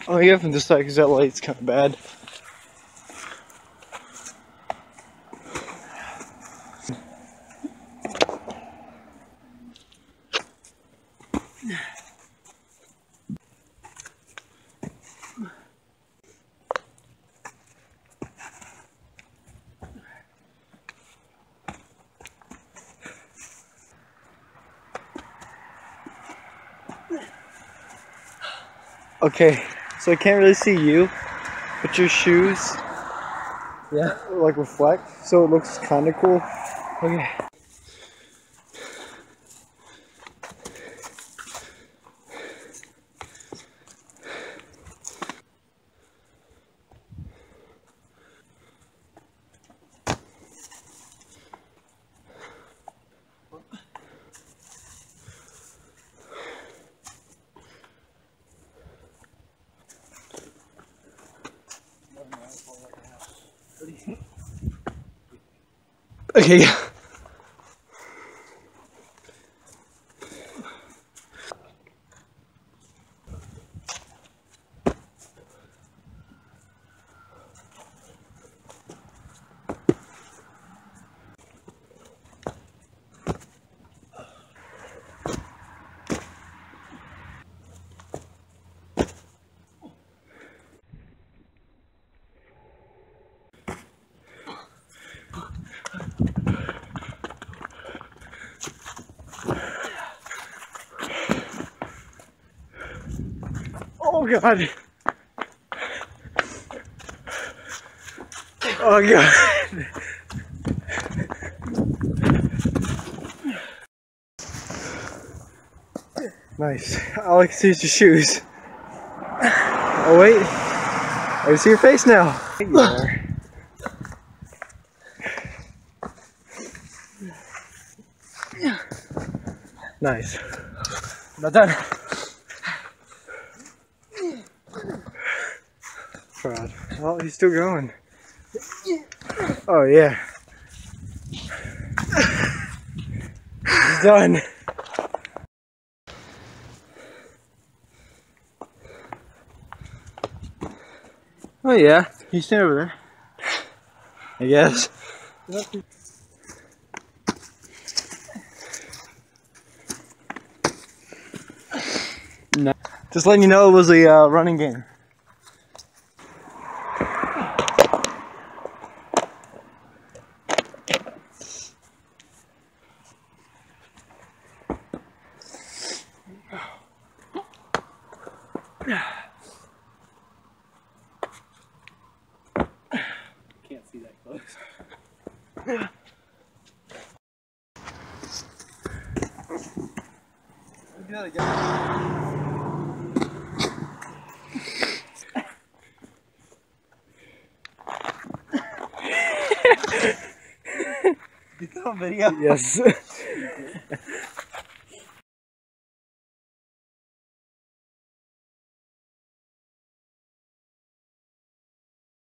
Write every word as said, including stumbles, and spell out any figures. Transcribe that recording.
Oh yeah, from this side because that light's kind of bad. Okay, so I can't really see you, but your shoes, yeah, like reflect, so it looks kind of cool. Okay. Okay. Oh god. Oh god. Nice. Alex sees your shoes. Oh wait. I see your face now. There you are. Nice. Not done. God. Oh, he's still going. Oh yeah. He's done. Oh yeah. You stand over there. I guess. No. Just letting you know it was a uh, running game. Can't see that close. Do that again. You got a video? Yes.